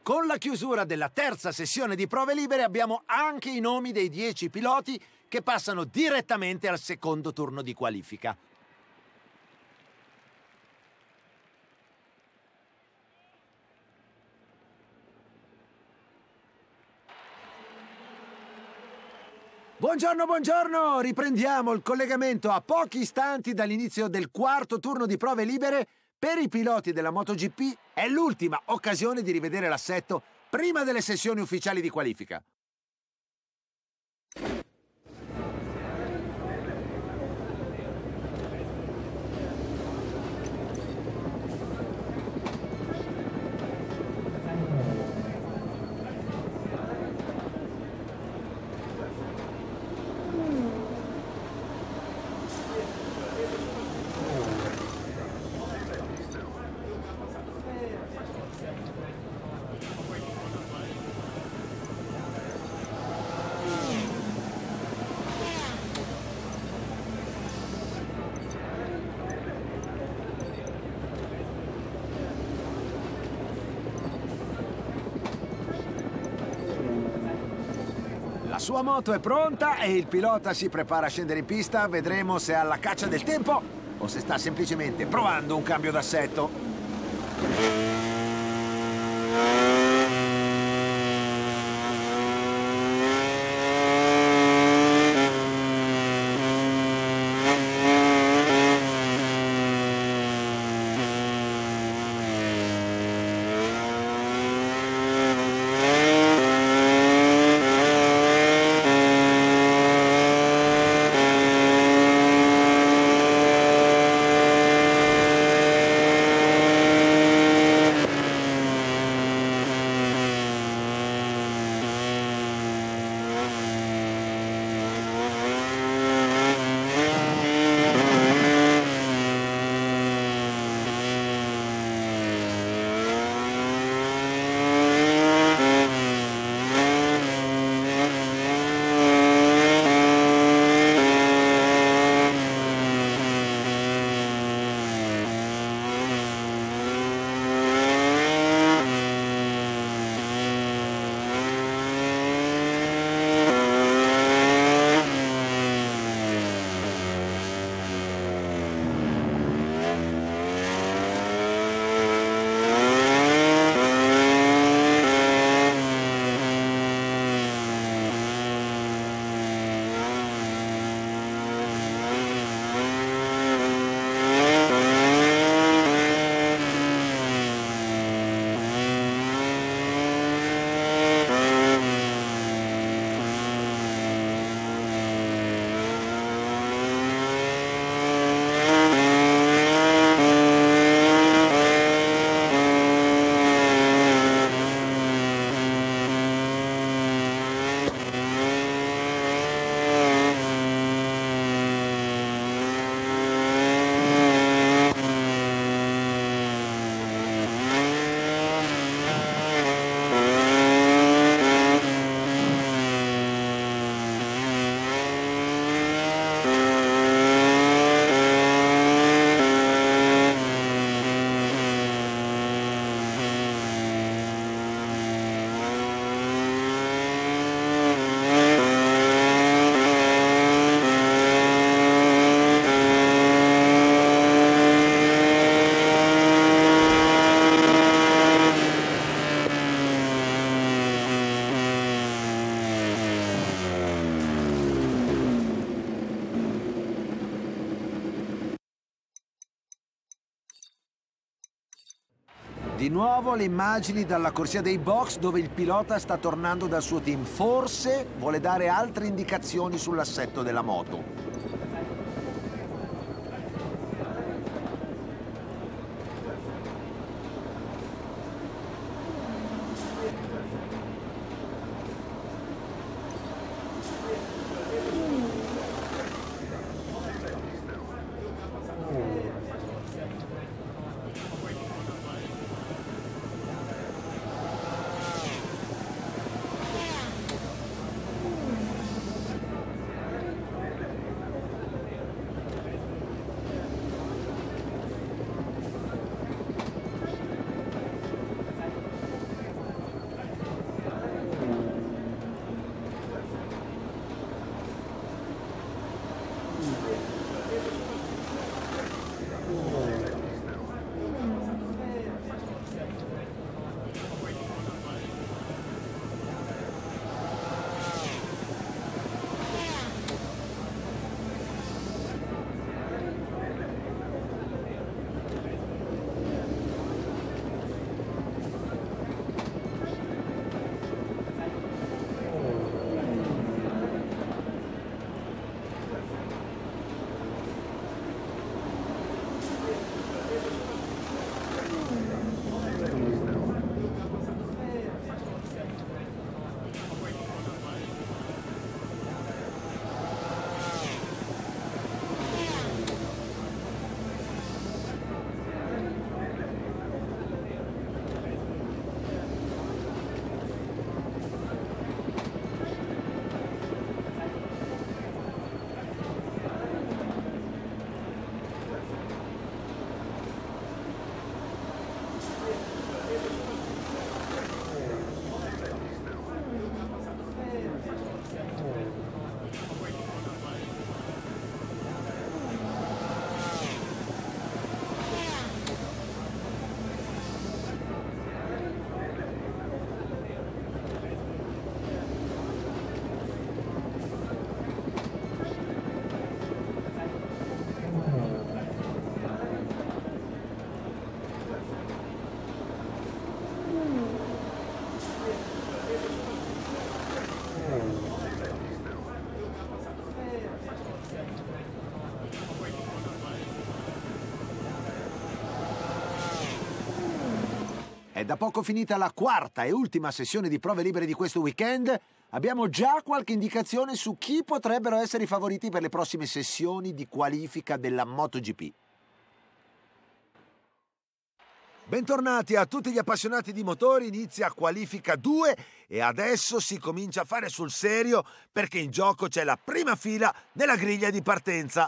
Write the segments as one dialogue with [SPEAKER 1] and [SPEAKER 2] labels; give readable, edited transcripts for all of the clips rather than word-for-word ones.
[SPEAKER 1] Con la chiusura della terza sessione di prove libere abbiamo anche i nomi dei 10 piloti che passano direttamente al secondo turno di qualifica. Buongiorno, buongiorno! Riprendiamo il collegamento a pochi istanti dall'inizio del quarto turno di prove libere. Per i piloti della MotoGP è l'ultima occasione di rivedere l'assetto prima delle sessioni ufficiali di qualifica. La sua moto è pronta e il pilota si prepara a scendere in pista. Vedremo se è alla caccia del tempo o se sta semplicemente provando un cambio d'assetto. Di nuovo le immagini dalla corsia dei box dove il pilota sta tornando dal suo team. Forse vuole dare altre indicazioni sull'assetto della moto. È da poco finita la quarta e ultima sessione di prove libere di questo weekend. Abbiamo già qualche indicazione su chi potrebbero essere i favoriti per le prossime sessioni di qualifica della MotoGP. Bentornati a tutti gli appassionati di motori, inizia qualifica 2 e adesso si comincia a fare sul serio perché in gioco c'è la prima fila della griglia di partenza.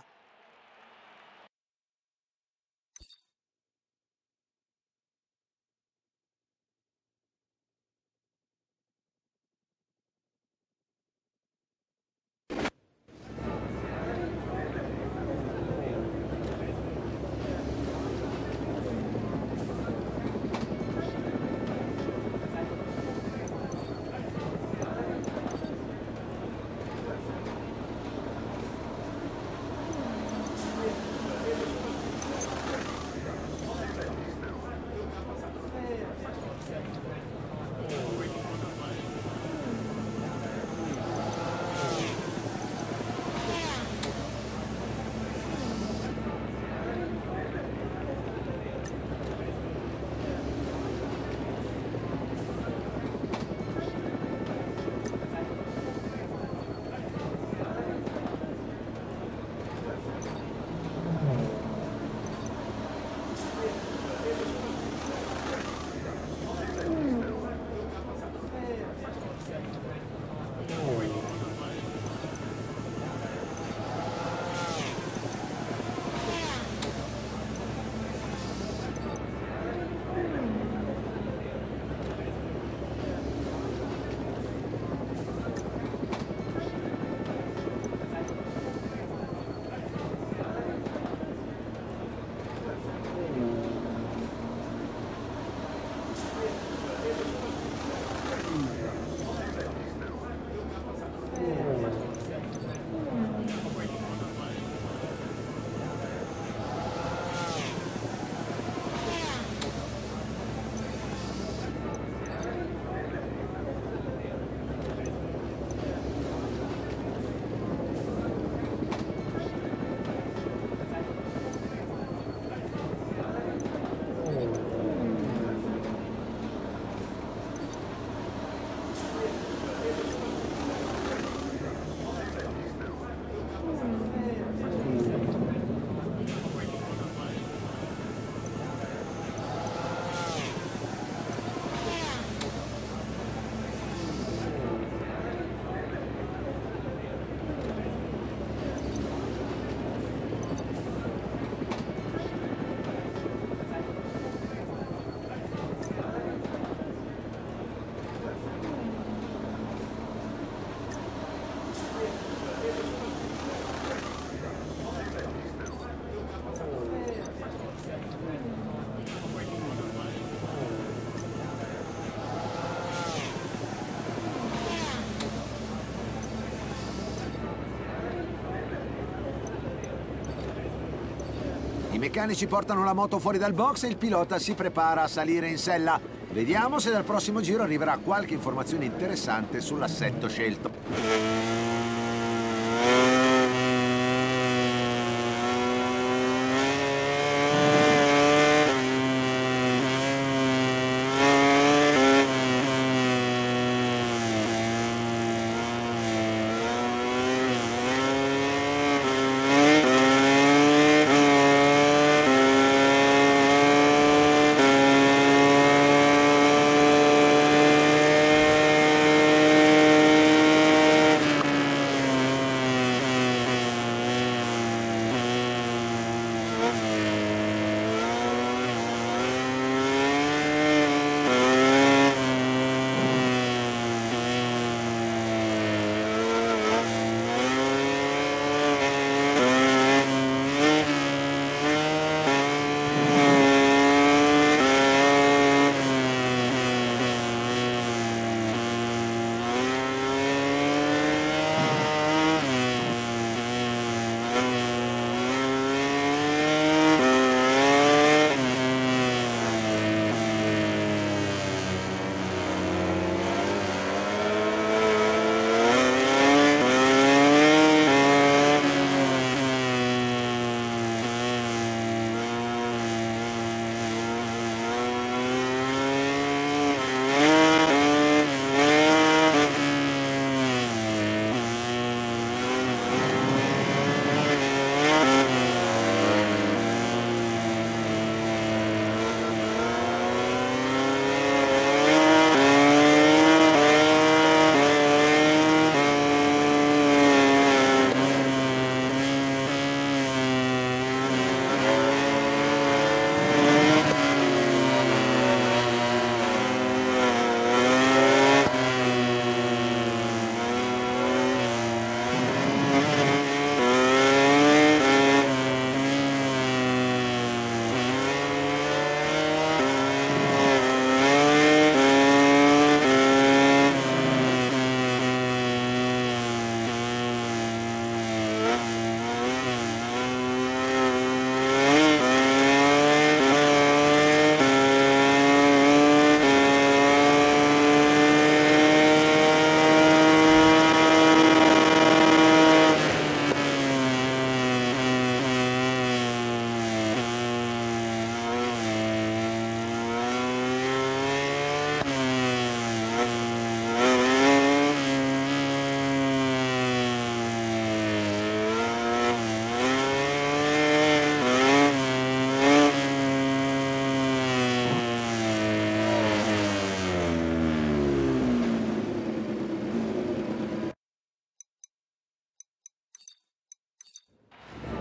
[SPEAKER 1] I meccanici portano la moto fuori dal box e il pilota si prepara a salire in sella. Vediamo se dal prossimo giro arriverà qualche informazione interessante sull'assetto scelto.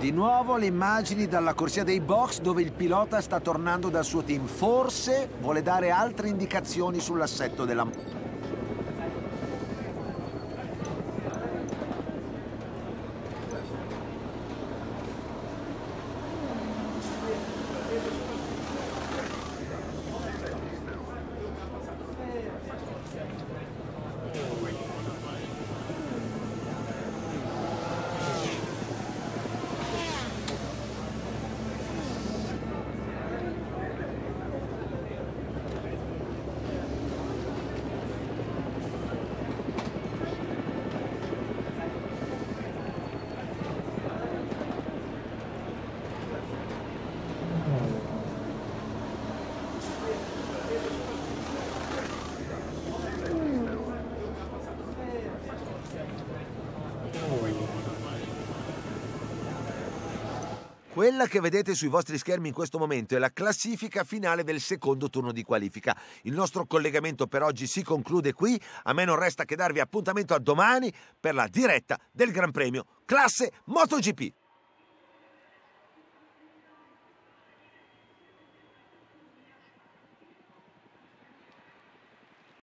[SPEAKER 1] Di nuovo le immagini dalla corsia dei box dove il pilota sta tornando dal suo team. Forse vuole dare altre indicazioni sull'assetto della moto. Quella che vedete sui vostri schermi in questo momento è la classifica finale del secondo turno di qualifica. Il nostro collegamento per oggi si conclude qui. A me non resta che darvi appuntamento a domani per la diretta del Gran Premio Classe MotoGP.